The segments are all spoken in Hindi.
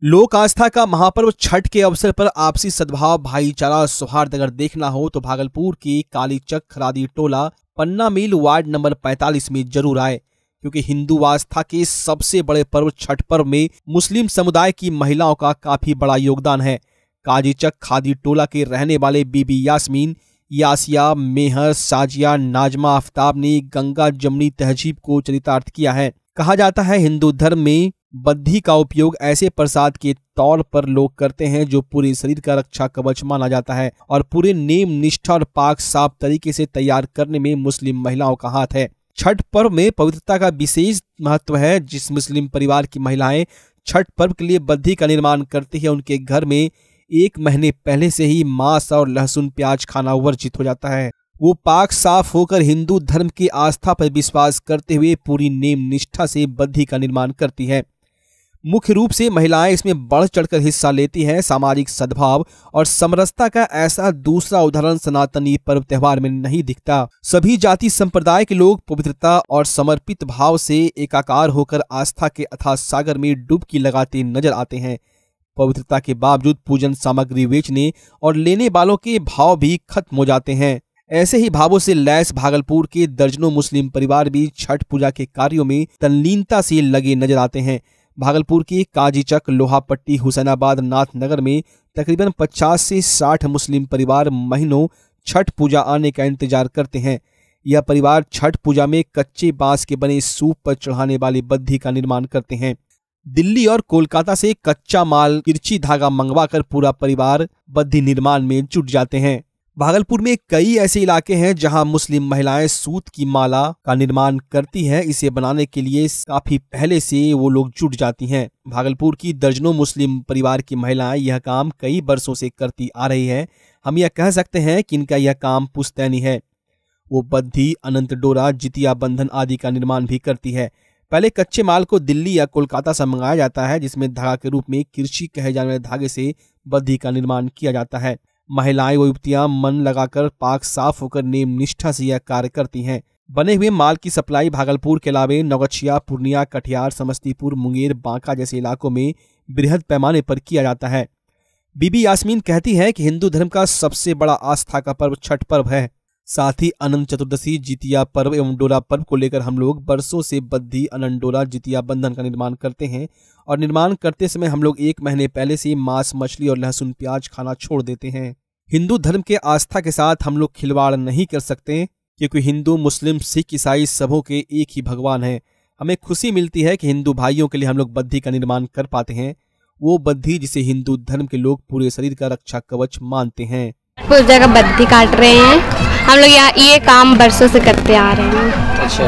लोक आस्था का महापर्व छठ के अवसर पर आपसी सद्भाव, भाईचारा, सौहार्द अगर देखना हो तो भागलपुर की कालीचक खरादी टोला पन्ना मिल वार्ड नंबर 45 में जरूर आए, क्योंकि हिंदू आस्था के सबसे बड़े पर्व छठ पर्व में मुस्लिम समुदाय की महिलाओं का काफी बड़ा योगदान है। कालीचक खादी टोला के रहने वाले बीबी यास्मीन, यासिया, मेहर, साजिया, नाजमा, आफ्ताब ने गंगा जमनी तहजीब को चरितार्थ किया है। कहा जाता है हिंदू धर्म में बद्धी का उपयोग ऐसे प्रसाद के तौर पर लोग करते हैं जो पूरे शरीर का रक्षा कवच माना जाता है और पूरे नेम निष्ठा और पाक साफ तरीके से तैयार करने में मुस्लिम महिलाओं का हाथ है। छठ पर्व में पवित्रता का विशेष महत्व है। जिस मुस्लिम परिवार की महिलाएं छठ पर्व के लिए बद्धी का निर्माण करती है, उनके घर में 1 महीने पहले से ही मांस और लहसुन प्याज खाना वर्जित हो जाता है। वो पाक साफ होकर हिंदू धर्म की आस्था पर विश्वास करते हुए पूरी नेम निष्ठा से बद्धी का निर्माण करती है। मुख्य रूप से महिलाएं इसमें बढ़ चढ़कर हिस्सा लेती हैं। सामाजिक सद्भाव और समरसता का ऐसा दूसरा उदाहरण सनातनी पर्व त्योहार में नहीं दिखता। सभी जाति संप्रदाय के लोग पवित्रता और समर्पित भाव से एकाकार होकर आस्था के अथाह सागर में डुबकी लगाते नजर आते हैं। पवित्रता के बावजूद पूजन सामग्री बेचने और लेने वालों के भाव भी खत्म हो जाते हैं। ऐसे ही भावों से लैस भागलपुर के दर्जनों मुस्लिम परिवार भी छठ पूजा के कार्यों में तल्लीनता से लगे नजर आते हैं। भागलपुर की काजीचक, लोहापट्टी, हुसैनाबाद, नाथनगर में तकरीबन 50 से 60 मुस्लिम परिवार महीनों छठ पूजा आने का इंतजार करते हैं। यह परिवार छठ पूजा में कच्चे बांस के बने सूप पर चढ़ाने वाली बद्धी का निर्माण करते हैं। दिल्ली और कोलकाता से कच्चा माल, किरची धागा मंगवाकर पूरा परिवार बद्धी निर्माण में जुट जाते हैं। भागलपुर में कई ऐसे इलाके हैं जहां मुस्लिम महिलाएं सूत की माला का निर्माण करती हैं। इसे बनाने के लिए काफी पहले से वो लोग जुट जाती हैं। भागलपुर की दर्जनों मुस्लिम परिवार की महिलाएं यह काम कई वर्षों से करती आ रही है। हम यह कह सकते हैं कि इनका यह काम पुश्तैनी है। वो बद्धी, अनंत डोरा, जितिया बंधन आदि का निर्माण भी करती है। पहले कच्चे माल को दिल्ली या कोलकाता से मंगाया जाता है, जिसमें धागा के रूप में किरची कहे जाने वाले धागे से बद्धी का निर्माण किया जाता है। महिलाएं व युवतियां मन लगाकर पाक साफ होकर नेम निष्ठा से यह कार्य करती हैं। बने हुए माल की सप्लाई भागलपुर के अलावे नौगछिया, पूर्णिया, कटिहार, समस्तीपुर, मुंगेर, बांका जैसे इलाकों में बृहद पैमाने पर किया जाता है। बीबी यास्मीन कहती है कि हिंदू धर्म का सबसे बड़ा आस्था का पर्व छठ पर्व है। साथ ही अनंत चतुर्दशी, जितिया पर्व एवं डोरा पर्व को लेकर हम लोग बरसों से बद्धी, अनंत डोरा, जितिया बंधन का निर्माण करते हैं और निर्माण करते समय हम लोग 1 महीने पहले से मांस, मछली और लहसुन प्याज खाना छोड़ देते हैं। हिंदू धर्म के आस्था के साथ हम लोग खिलवाड़ नहीं कर सकते, क्योंकि हिंदू, मुस्लिम, सिख, ईसाई सबों के एक ही भगवान है। हमें खुशी मिलती है कि हिंदू भाइयों के लिए हम लोग बद्धी का निर्माण कर पाते हैं, वो बद्धी जिसे हिंदू धर्म के लोग पूरे शरीर का रक्षा कवच मानते हैं। कुछ जगह बद्धी काट रहे हैं, हम लोग यहाँ ये काम बरसों से करते आ रहे हैं। अच्छा,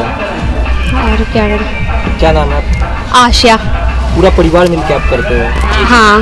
और क्या नाम है? आशिया। पूरा परिवार मिलकर आप करते हो? हाँ,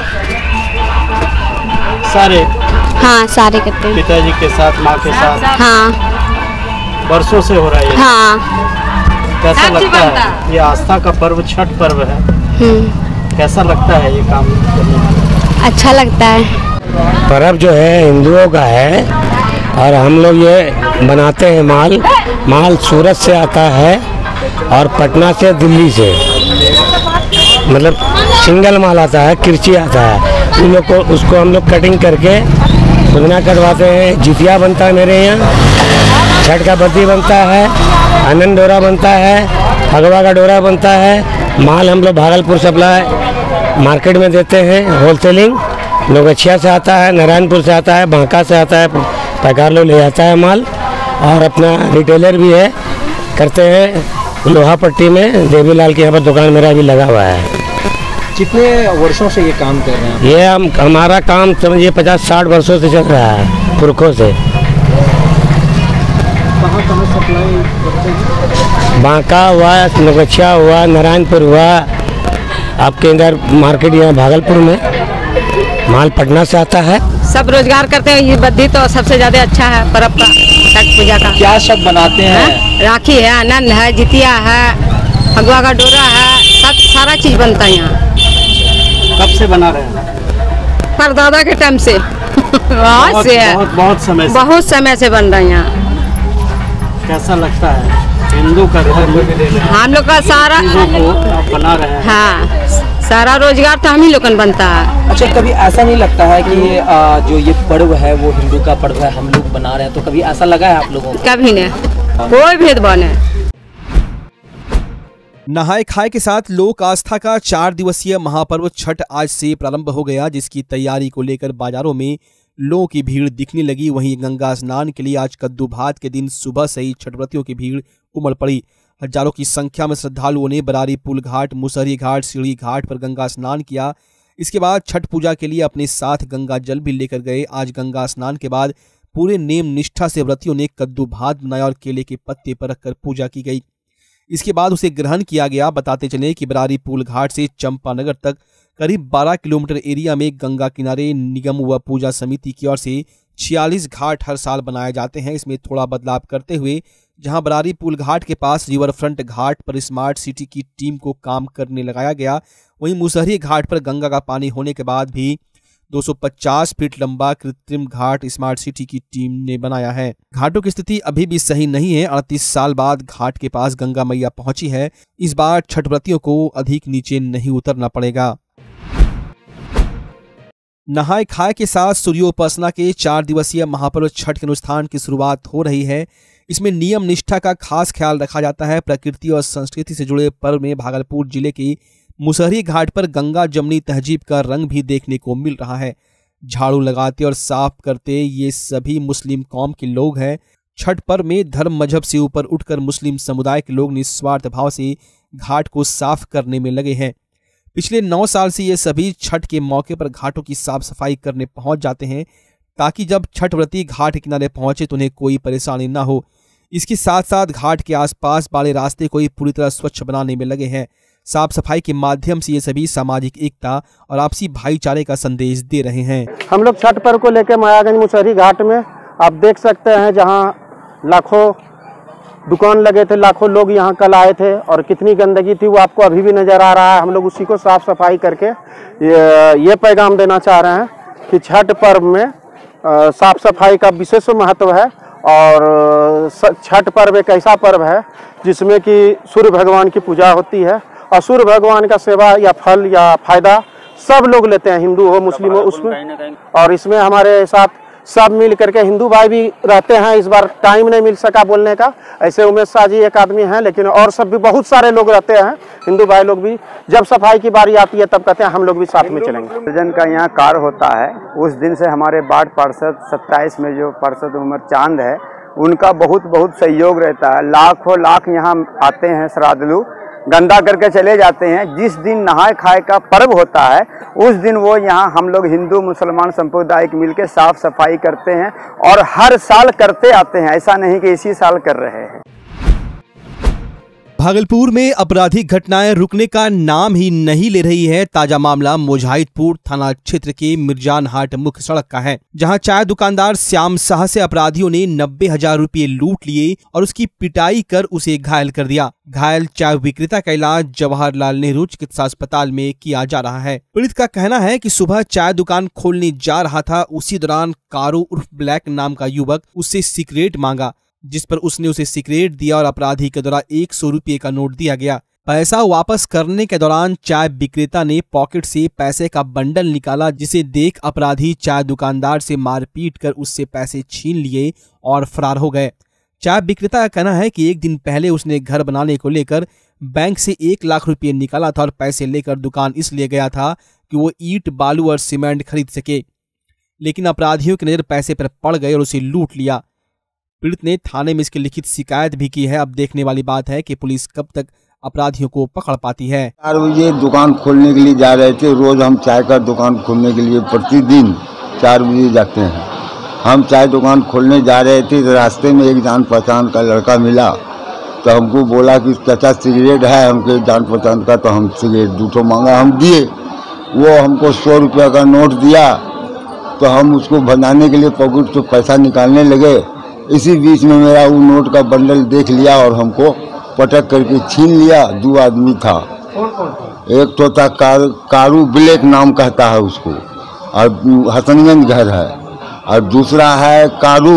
सारे करते हैं। पिताजी के साथ, माँ के साथ? हाँ, बरसों से हो रहा है। हाँ। कैसा लगता है ये आस्था का पर्व छठ पर्व है? कैसा लगता है ये काम करने में? अच्छा लगता है। पर्व जो है हिंदुओं का है और हम लोग ये बनाते हैं। माल सूरत से आता है और पटना से, दिल्ली से, मतलब सिंगल माल आता है, किरची आता है। उन लोग को उसको हम लोग कटिंग करके बुना करवाते हैं। जितिया बनता है मेरे यहाँ, छठ का बद्धी बनता है, आनंद डोरा बनता है, भगवा का डोरा बनता है। माल हम लोग भागलपुर सप्लाई मार्केट में देते हैं, होलसेलिंग। नौगछिया से आता है, नारायणपुर से आता है, बांका से आता है, पैकार लोग ले जाता है माल। और अपना रिटेलर भी है, करते हैं लोहापट्टी में। देवीलाल के यहाँ पर दुकान मेरा भी लगा हुआ है। कितने वर्षों से ये काम कर रहे हैं? ये हमारा काम समझिए 50-60 वर्षों से चल रहा है, पुरखों से। कहाँ सप्लाई करते हैं? बांका हुआ, नौगछिया हुआ, नारायणपुर हुआ, आपके इधर मार्केट यहाँ भागलपुर में माल पटना से आता है। सब रोजगार करते हैं। ये बद्धी तो सबसे ज्यादा अच्छा है पर्व का, छठ पूजा का। क्या सब बनाते हैं? राखी है, आनंद है, जितिया है, भगवा का डोरा है, सब सारा चीज बनता है यहाँ। कब से बना रहे हैं? परदादा के टाइम से। बहुत समय से बन रहे हैं यहाँ। कैसा लगता है? हिंदू का धर्म हम लोग का सारा को बना रहे हैं। हाँ, सारा रोजगार तो हम ही लोगन बनता है। अच्छा, कभी ऐसा नहीं लगता है कि जो ये पर्व है वो हिंदू का पर्व है, हम लोग बना रहे हैं, तो कभी ऐसा लगा है आप लोगों को? कभी नहीं, कोई भेदभाव नहीं। नहाय खाए के साथ लोक आस्था का 4 दिवसीय महापर्व छठ आज से प्रारंभ हो गया, जिसकी तैयारी को लेकर बाजारों में लोगों की भीड़ दिखने लगी। वहीं गंगा स्नान के लिए आज कद्दू भात के दिन सुबह से ही छठव्रतियों की भीड़ उमड़ पड़ी। हजारों की संख्या में श्रद्धालुओं ने बरारी पुल घाट, मुसहरी घाट, सीढ़ी घाट पर गंगा स्नान किया। इसके बाद छठ पूजा के लिए अपने साथ गंगा जल भी लेकर गए। आज गंगा स्नान के बाद पूरे नेम निष्ठा से व्रतियों ने कद्दू भात बनाया और केले के पत्ते पर रखकर पूजा की गई। इसके बाद उसे ग्रहण किया गया। बताते चले कि बरारी पुल घाट से चंपानगर तक करीब 12 किलोमीटर एरिया में गंगा किनारे निगम व पूजा समिति की ओर से 46 घाट हर साल बनाए जाते हैं। इसमें थोड़ा बदलाव करते हुए जहां बरारी पुल घाट के पास रिवर फ्रंट घाट पर स्मार्ट सिटी की टीम को काम करने लगाया गया, वहीं मुसहरी घाट पर गंगा का पानी होने के बाद भी 250 फीट लंबा कृत्रिम घाट स्मार्ट सिटी की टीम ने बनाया है। घाटों की स्थिति अभी भी सही नहीं है। 38 साल बाद घाट के पास गंगा मैया पहुंची है। इस बार छठव्रतियों को अधिक नीचे नहीं उतरना पड़ेगा। नहाय खाए के साथ सूर्योपासना के 4 दिवसीय महापर्व छठ के अनुष्ठान की शुरुआत हो रही है। इसमें नियम निष्ठा का खास ख्याल रखा जाता है। प्रकृति और संस्कृति से जुड़े पर्व में भागलपुर जिले के मुसहरी घाट पर गंगा जमनी तहजीब का रंग भी देखने को मिल रहा है। झाड़ू लगाते और साफ करते ये सभी मुस्लिम कौम के लोग हैं। छठ पर्व में धर्म मजहब से ऊपर उठकर मुस्लिम समुदाय के लोग निस्वार्थ भाव से घाट को साफ करने में लगे हैं। पिछले 9 साल से ये सभी छठ के मौके पर घाटों की साफ सफाई करने पहुंच जाते हैं, ताकि जब छठ व्रती घाट किनारे पहुंचे तो उन्हें कोई परेशानी ना हो। इसके साथ साथ घाट के आसपास वाले रास्ते को पूरी तरह स्वच्छ बनाने में लगे हैं। साफ सफाई के माध्यम से ये सभी सामाजिक एकता और आपसी भाईचारे का संदेश दे रहे हैं। हम लोग छठ पर्व को लेकर मायागंज मुसहरी घाट में आप देख सकते हैं, जहाँ लाखों दुकान लगे थे, लाखों लोग यहाँ कल आए थे और कितनी गंदगी थी वो आपको अभी भी नज़र आ रहा है। हम लोग उसी को साफ सफाई करके ये पैगाम देना चाह रहे हैं कि छठ पर्व में साफ सफाई का विशेष महत्व है। और छठ पर्व एक ऐसा पर्व है जिसमें कि सूर्य भगवान की पूजा होती है और सूर्य भगवान का सेवा या फल या फायदा सब लोग लेते हैं, हिंदू हो मुस्लिम हो उसमें। और इसमें हमारे साथ सब मिल करके हिंदू भाई भी रहते हैं। इस बार टाइम नहीं मिल सका बोलने का, ऐसे उमेश शाह जी एक आदमी हैं, लेकिन और सब भी बहुत सारे लोग रहते हैं। हिंदू भाई लोग भी जब सफाई की बारी आती है तब कहते हैं हम लोग भी साथ में चलेंगे। सृजन का यहाँ कार्य होता है, उस दिन से हमारे वार्ड पार्षद 27 में जो पार्षद उमर चांद है उनका बहुत सहयोग रहता है। लाखों लाख यहाँ आते हैं श्रद्धालु, गंदा करके चले जाते हैं। जिस दिन नहाय खाए का पर्व होता है उस दिन वो यहाँ हम लोग हिंदू मुसलमान संप्रदाय मिलकर साफ सफाई करते हैं और हर साल करते आते हैं, ऐसा नहीं कि इसी साल कर रहे हैं। भागलपुर में आपराधिक घटनाएं रुकने का नाम ही नहीं ले रही है। ताजा मामला मुजाहिदपुर थाना क्षेत्र के मिर्जान हाट मुख्य सड़क का है, जहां चाय दुकानदार श्याम शाह से अपराधियों ने 90,000 रुपये लूट लिए और उसकी पिटाई कर उसे घायल कर दिया। घायल चाय विक्रेता का इलाज जवाहरलाल नेहरू चिकित्सा अस्पताल में किया जा रहा है। पीड़ित का कहना है कि सुबह चाय दुकान खोलने जा रहा था, उसी दौरान कारू उर्फ ब्लैक नाम का युवक उससे सिगरेट मांगा, जिस पर उसने उसे सिगरेट दिया और अपराधी के द्वारा 100 रुपये का नोट दिया गया। पैसा वापस करने के दौरान चाय विक्रेता ने पॉकेट से पैसे का बंडल निकाला, जिसे देख अपराधी चाय दुकानदार से मारपीट कर उससे पैसे छीन लिए और फरार हो गए। चाय विक्रेता का कहना है कि एक दिन पहले उसने घर बनाने को लेकर बैंक से 1 लाख रुपये निकाला था और पैसे लेकर दुकान इसलिए गया था कि वो ईंट, बालू और सीमेंट खरीद सके, लेकिन अपराधियों की नजर पैसे पर पड़ गए और उसे लूट लिया। पीड़ित ने थाने में इसकी लिखित शिकायत भी की है। अब देखने वाली बात है कि पुलिस कब तक अपराधियों को पकड़ पाती है। 4 बजे दुकान खोलने के लिए जा रहे थे। रोज हम चाय का दुकान खोलने के लिए प्रतिदिन 4 बजे जाते हैं। हम चाय दुकान खोलने जा रहे थे तो रास्ते में एक जान पहचान का लड़का मिला, तो हमको बोला कि चाचा सिगरेट है, हमको जान पहचान का, तो हम सिगरेट 2 मांगा, हम दिए। वो हमको 100 रुपया का नोट दिया, तो हम उसको बनाने के लिए पॉकेट से पैसा निकालने लगे। इसी बीच में मेरा वो नोट का बंडल देख लिया और हमको पटक करके छीन लिया। 2 आदमी था, एक तो था कारू ब्लैक नाम कहता है उसको, और हसनगंज घर है, और दूसरा है कारू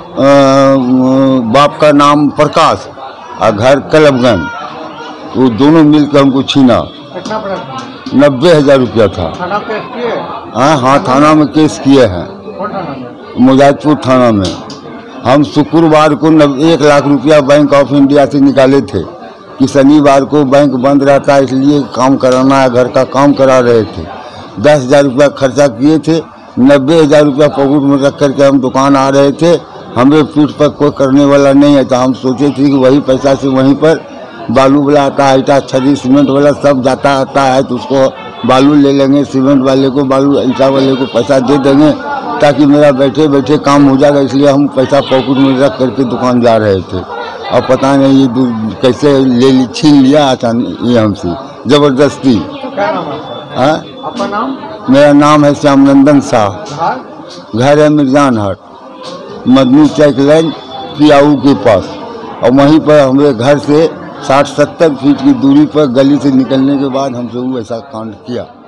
बाप का नाम प्रकाश और घर कलबगंज। वो दोनों मिलकर हमको छीना। कितना पड़ा था? 90,000 रुपया था। थाना केस किए? हाँ, थाना में केस किए हैं। कौन थाना में? मुजाहिदपुर थाना में। हम शुक्रवार को 1 लाख रुपया बैंक ऑफ इंडिया से निकाले थे कि शनिवार को बैंक बंद रहता है, इसलिए काम कराना है, घर का काम करा रहे थे। 10,000 रुपया खर्चा किए थे। 90,000 रुपया पॉकेट में रख करके हम दुकान आ रहे थे। हमें पीठ पर कोई करने वाला नहीं है, तो हम सोचे थे कि वही पैसा से वहीं पर बालू वाला आता है, ईटा छड़ी सीमेंट वाला सब जाता आता है, तो उसको बालू ले लेंगे, सीमेंट वाले को बालू, ईटा वाले को पैसा दे देंगे, ताकि मेरा बैठे बैठे काम हो जाएगा। इसलिए हम पैसा पॉकेट में रख करके दुकान जा रहे थे। और पता नहीं ये कैसे छीन लिया अचानक ये हमसे जबरदस्ती। क्या नाम है आपका? नाम? मेरा नाम है श्यामनंदन शाह। घर है मिर्जानहट, मदनी चौक लाइन पियाऊ के पास। और वहीं पर हमारे घर से 60-70 फीट की दूरी पर गली से निकलने के बाद हमसे वो ऐसा कांड किया।